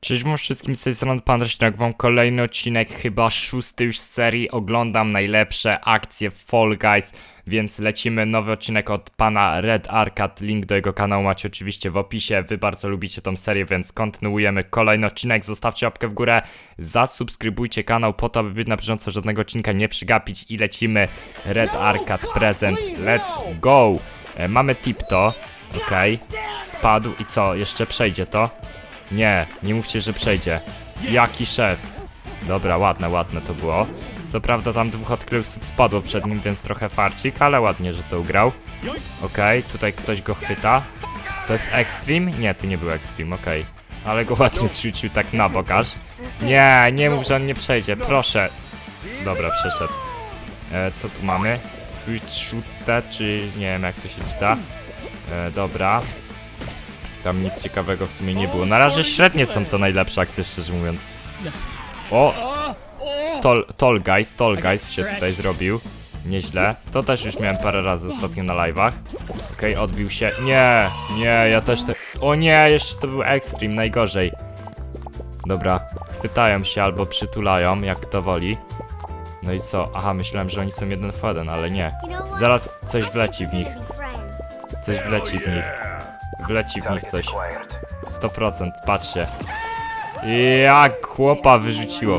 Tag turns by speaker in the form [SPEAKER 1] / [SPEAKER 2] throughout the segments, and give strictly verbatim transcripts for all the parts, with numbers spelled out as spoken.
[SPEAKER 1] Cześć wam wszystkim, z tej strony Pan Reśniak, wam kolejny odcinek, chyba szósty już z serii. Oglądam najlepsze akcje w Fall Guys, więc lecimy. Nowy odcinek od pana Red Arcade, link do jego kanału macie oczywiście w opisie. Wy bardzo lubicie tą serię, więc kontynuujemy kolejny odcinek. Zostawcie łapkę w górę, zasubskrybujcie kanał po to, aby być na bieżąco, żadnego odcinka nie przegapić. I lecimy. Red Arcade Present, let's go. e, Mamy tipto, okej, okay. Spadł i co, jeszcze przejdzie to? Nie, nie mówcie, że przejdzie. Jaki szef. Dobra, ładne, ładne to było. Co prawda tam dwóch odkrywców spadło przed nim, więc trochę farcik, ale ładnie, że to ugrał. Okej, okay, tutaj ktoś go chwyta. To jest Extreme? Nie, to nie był Extreme, okej. Okay. Ale go ładnie zrzucił tak na bok aż. Nie, nie mów, że on nie przejdzie, proszę. Dobra, przeszedł. E, co tu mamy? Fruit shooter, czy nie wiem jak to się czyta. E, dobra. Tam nic ciekawego w sumie nie było. Na razie średnie są to najlepsze akcje, szczerze mówiąc. O! Tall, tall guys, tall guys się tutaj zrobił. Nieźle. To też już miałem parę razy ostatnio na live'ach. Okej, okay, odbił się. Nie, nie, ja też te... O nie, jeszcze to był Extreme, najgorzej. Dobra, chwytają się albo przytulają, jak to woli. No i co? Aha, myślałem, że oni są jeden w jeden, ale nie. Zaraz coś wleci w nich. Coś wleci w nich. Wleci w nich coś. sto procent, patrzcie. Jak chłopa wyrzuciło.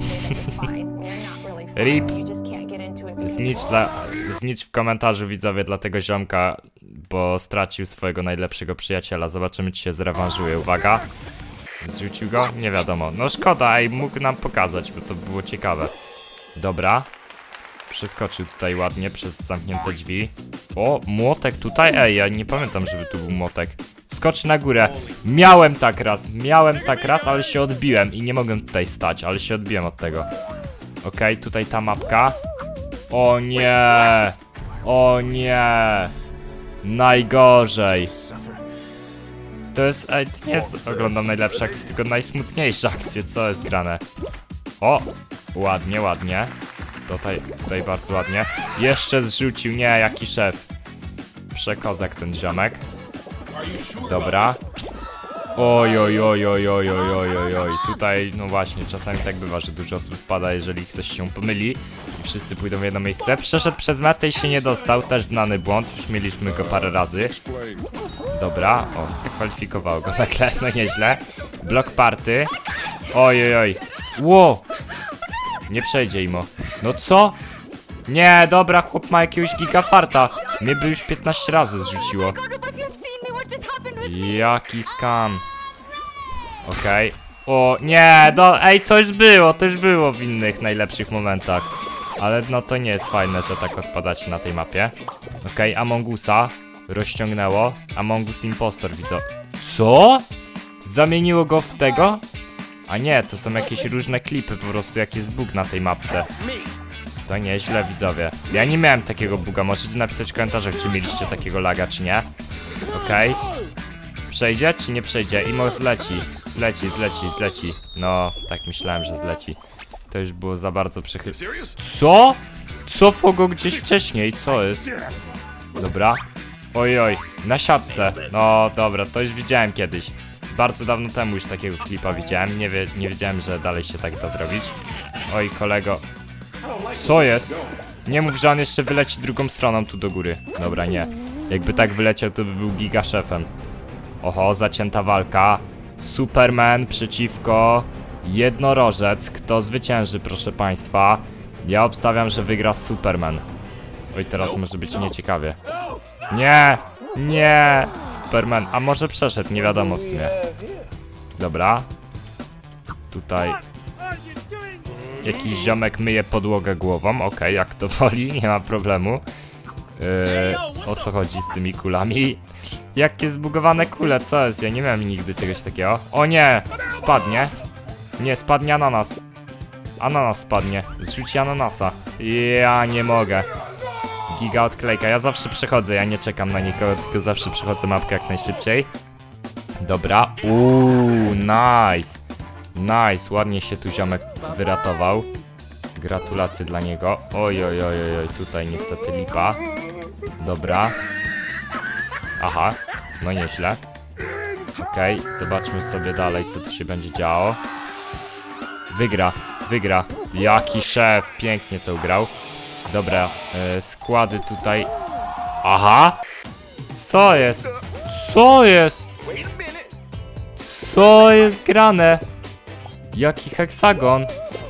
[SPEAKER 1] Rip. Znicz, dla, znicz w komentarzu, widzowie, dla tego ziomka, bo stracił swojego najlepszego przyjaciela. Zobaczymy, czy się zrewanżuje. Uwaga. Zrzucił go? Nie wiadomo. No szkoda, ej, mógł nam pokazać, bo to było ciekawe. Dobra. Przeskoczył tutaj ładnie przez zamknięte drzwi. O, młotek tutaj? Ej, ja nie pamiętam, żeby tu był młotek. Skocz na górę. Miałem tak raz, miałem tak raz, ale się odbiłem i nie mogłem tutaj stać, ale się odbiłem od tego. Okej, okay, tutaj ta mapka. O nie! O nie! Najgorzej. To jest, ej, to nie jest, oglądam najlepsze akcje, tylko najsmutniejsze akcje, co jest grane. O! Ładnie, ładnie. Tutaj, tutaj bardzo ładnie. Jeszcze zrzucił, nie, jaki szef. Przekozak ten ziomek. Dobra. Oj, oj, oj, oj, oj, oj, oj, oj, oj. Tutaj, no właśnie, czasami tak bywa, że dużo osób spada, jeżeli ktoś się pomyli i wszyscy pójdą w jedno miejsce. Przeszedł przez metę i się nie dostał, też znany błąd, już mieliśmy go parę razy. Dobra, o, zakwalifikowało go nagle, no nieźle. Block party. Oj, oj, oj. Ło! Nie przejdzie imo. No co? Nie, dobra, chłop ma jakiegoś gigafarta. Mnie by już piętnaście razy zrzuciło. Jaki skam. Okej. Okay. O, nie, do, ej, to już było, to już było w innych najlepszych momentach. Ale no to nie jest fajne, że tak odpadacie na tej mapie. Okej, okay, Among Usa rozciągnęło. Among Us Impostor, widzę. Co? Zamieniło go w tego? A nie, to są jakieś różne klipy, po prostu jak jest bug na tej mapce. To nieźle, widzowie. Ja nie miałem takiego buga, możecie napisać w komentarzach, czy mieliście takiego laga, czy nie. Okej. Okay. Przejdzie, czy nie przejdzie? Imo zleci, zleci, zleci, zleci. No, tak myślałem, że zleci. To już było za bardzo przychylne. Co? Cofło go gdzieś wcześniej, co jest? Dobra. Oj, oj, na siatce. No, dobra, to już widziałem kiedyś. Bardzo dawno temu już takiego klipa widziałem, nie, wie, nie wiedziałem, że dalej się tak da zrobić. Oj, kolego. Co jest? Nie mów, że on jeszcze wyleci drugą stroną tu do góry. Dobra, nie. Jakby tak wyleciał, to by był giga szefem. Oho, zacięta walka. Superman przeciwko jednorożec. Kto zwycięży, proszę państwa? Ja obstawiam, że wygra Superman. Oj, teraz może być nieciekawie. Nie! Nie! Superman, a może przeszedł, nie wiadomo w sumie. Dobra. Tutaj jakiś ziomek myje podłogę głową, okej, okay, jak to woli, nie ma problemu. Yy, o co chodzi z tymi kulami? Jakie zbugowane kule, co jest? Ja nie miałem nigdy czegoś takiego. O nie! Spadnie. Nie, spadnie ananas. Ananas spadnie. Zrzuci ananasa. Ja nie mogę. Giga odklejka. Ja zawsze przechodzę, ja nie czekam na nikogo, tylko zawsze przechodzę mapkę jak najszybciej. Dobra. Uuu, nice. Nice, ładnie się tu ziomek wyratował. Gratulacje dla niego. Oj, oj, oj, oj, oj, tutaj niestety lipa. Dobra. Aha, no nieźle. Okej, okay, zobaczmy sobie dalej, co tu się będzie działo. Wygra, wygra. Jaki szef, pięknie to ugrał. Dobra, e, składy tutaj. Aha! Co jest? Co jest? Co jest grane? Jaki heksagon?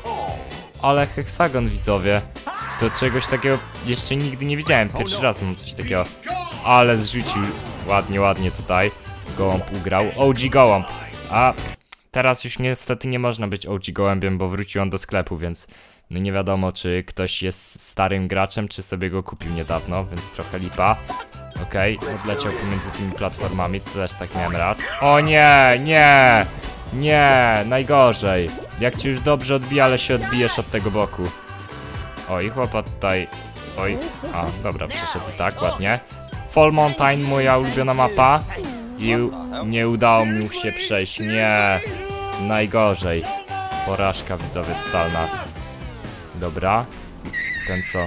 [SPEAKER 1] Ale heksagon, widzowie. To czegoś takiego jeszcze nigdy nie widziałem. Pierwszy raz mam coś takiego. Ale zrzucił ładnie, ładnie tutaj. Gołąb ugrał. O G gołąb. A teraz już niestety nie można być O G gołębiem, bo wrócił on do sklepu, więc no nie wiadomo, czy ktoś jest starym graczem, czy sobie go kupił niedawno, więc trochę lipa. Okej, okay, odleciał pomiędzy tymi platformami, to też tak miałem raz. O nie, nie, nie, najgorzej. Jak ci już dobrze odbija, ale się odbijesz od tego boku. Oj, chłopak tutaj, oj, a dobra, przeszedł tak, ładnie. Fall Mountain, moja ulubiona mapa. I nie udało mu się przejść, nie, najgorzej. Porażka, widzowie, totalna. Dobra, ten co?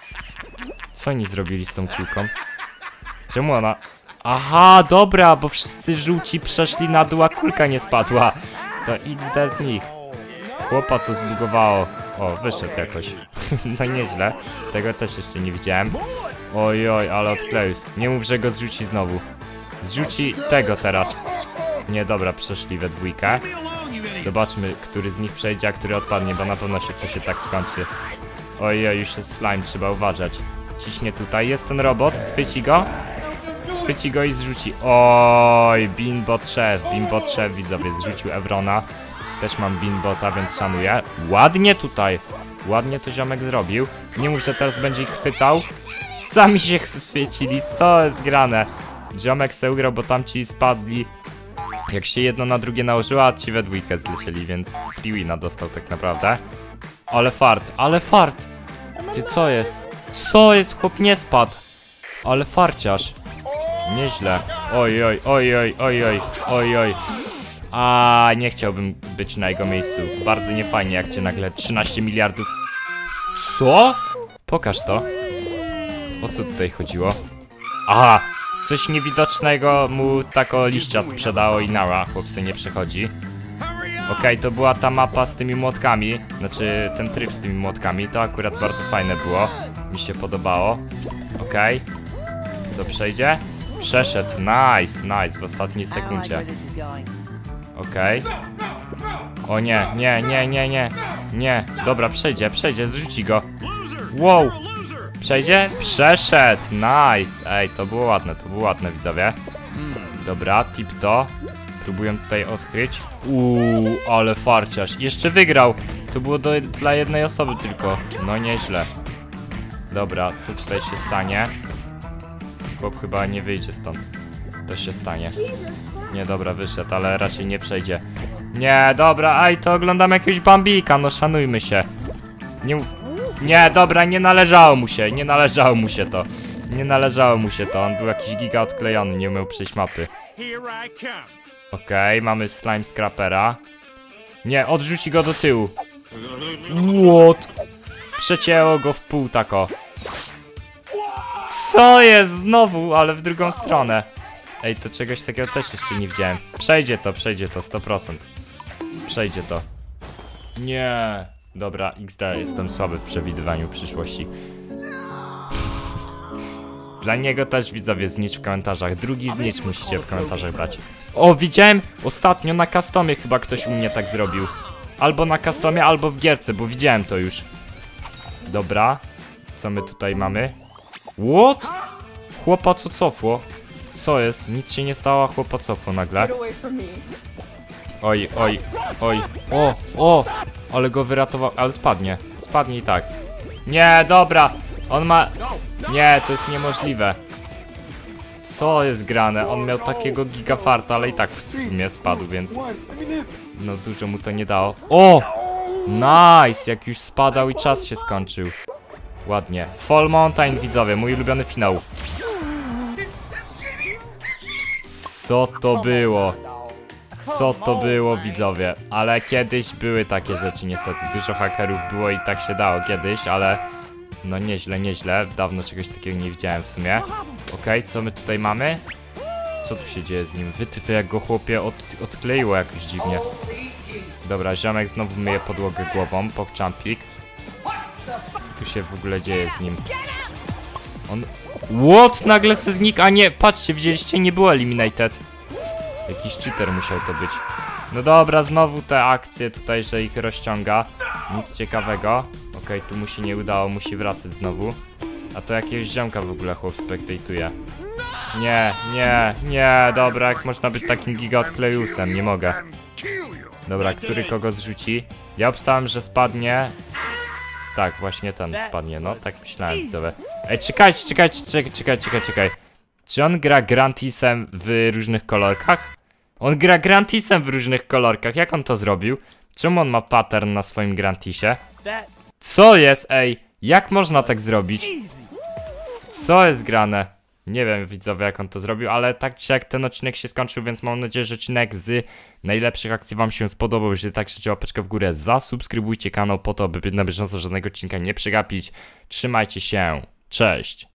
[SPEAKER 1] Co oni zrobili z tą kulką? Czemu ona... Aha, dobra, bo wszyscy żółci przeszli na dół, a kulka nie spadła. To X D z nich. Chłopa, co zbugowało. O, wyszedł jakoś. No nieźle. Tego też jeszcze nie widziałem. Oj, oj, ale odkleił. Nie mów, że go zrzuci znowu. Zrzuci tego teraz. Nie, dobra, przeszli we dwójkę. Zobaczmy, który z nich przejdzie, a który odpadnie, bo na pewno się to się tak skończy. Oj, oj, już jest slime, trzeba uważać. Ciśnie tutaj, jest ten robot, chwyci go. Chwyci go i zrzuci. Oj, Beanbot szef, Beanbot szef, widzowie, zrzucił Evrona. Też mam Beanbota, więc szanuję. Ładnie tutaj, ładnie to ziomek zrobił. Nie mów, że teraz będzie ich chwytał. Sami się świecili, co jest grane? Ziomek se ugrał, bo tamci spadli. Jak się jedno na drugie nałożyło, a ci we dwójkę zlecieli, więc free wina dostał tak naprawdę. Ale fart, ale fart. Ty, co jest? Co jest? Chłop nie spadł. Ale farciarz. Nieźle. Oj, oj, oj, oj, oj, oj, oj, oj. A nie chciałbym być na jego miejscu. Bardzo niefajnie, jak cię nagle trzynaście miliardów. Co? Pokaż to. O co tutaj chodziło? Aha, coś niewidocznego mu tako liścia sprzedało i nara, chłopcy nie przechodzi. Okej, okay, to była ta mapa z tymi młotkami. Znaczy, ten tryb z tymi młotkami. To akurat bardzo fajne było. Mi się podobało. Okej. Okay. Co przejdzie? Przeszedł. Nice, nice. W ostatniej sekundzie. Okej. Okay. O nie, nie, nie, nie, nie. Nie. Dobra, przejdzie, przejdzie. Zrzuci go. Wow. Przejdzie? Przeszedł. Nice. Ej, to było ładne, to było ładne, widzowie. Dobra, tip to. Próbuję tutaj odkryć. Uuu, ale farciarz. Jeszcze wygrał. To było do, dla jednej osoby tylko. No nieźle. Dobra, co tutaj się stanie? Chłop chyba nie wyjdzie stąd. To się stanie. Nie, dobra, wyszedł, ale raczej nie przejdzie. Nie, dobra, aj, to oglądam jakiegoś Bambika, no szanujmy się. Nie mów... Nie, dobra, nie należało mu się, nie należało mu się to. Nie należało mu się to, on był jakiś giga odklejony, nie umiał przejść mapy. Okej, okay, mamy slime scrapera. Nie, odrzuci go do tyłu. What? Przecięło go w pół tako. Co jest? Znowu, ale w drugą stronę. Ej, to czegoś takiego też jeszcze nie widziałem. Przejdzie to, przejdzie to, sto procent. Przejdzie to. Nie. Dobra, X D, jestem słaby w przewidywaniu przyszłości. Dla niego też, widzowie, znicz w komentarzach. Drugi znicz musicie w komentarzach dać. O, widziałem ostatnio na customie chyba ktoś u mnie tak zrobił. Albo na customie, albo w gierce, bo widziałem to już. Dobra. Co my tutaj mamy? What? Chłopa co cofło? Co jest? Nic się nie stało, a chłopa cofło nagle. Oj, oj, oj. O, o! Ale go wyratował, ale spadnie. Spadnie i tak. Nie, dobra. On ma... Nie, to jest niemożliwe. Co jest grane? On miał takiego gigafarta, ale i tak w sumie spadł, więc... No dużo mu to nie dało. O! Nice! Jak już spadał i czas się skończył. Ładnie. Fall Mountain, widzowie, mój ulubiony finał. Co to było? Co to było, widzowie? Ale kiedyś były takie rzeczy, niestety. Dużo hakerów było i tak się dało kiedyś, ale... No nieźle, nieźle. Dawno czegoś takiego nie widziałem w sumie. Okej, okay, co my tutaj mamy? Co co tu się dzieje z nim? Wytwy, jak go chłopie od, odkleiło jakoś dziwnie. Dobra, ziomek znowu myje podłogę głową, pokczampik. Co tu się w ogóle dzieje z nim? On... What? Nagle se znikł, a nie, patrzcie, widzieliście, nie było eliminated. Jakiś cheater musiał to być. No dobra, znowu te akcje tutaj, że ich rozciąga. Nic ciekawego. Okej, tu mu się nie udało, musi wracać znowu. A to jakiegoś ziomka w ogóle chłop spektatuje. Nie, nie, nie, dobra, jak można być takim giga odklejusem, nie mogę. Dobra, który kogo zrzuci? Ja obstałem, że spadnie. Tak, właśnie ten spadnie, no, tak myślałem sobie. Ej, czekajcie, czekajcie, czekaj, czekaj, czekaj, czekaj. Czy on gra Grantisem w różnych kolorkach? On gra Grantisem w różnych kolorkach, jak on to zrobił? Czemu on ma pattern na swoim Grantisie? Co jest, ej? Jak można tak zrobić? Co jest grane? Nie wiem, widzowie, jak on to zrobił, ale tak czy jak ten odcinek się skończył, więc mam nadzieję, że odcinek z najlepszych akcji wam się spodobał. Jeżeli tak, życie łapeczkę w górę, zasubskrybujcie kanał po to, by na bieżąco żadnego odcinka nie przegapić. Trzymajcie się, cześć!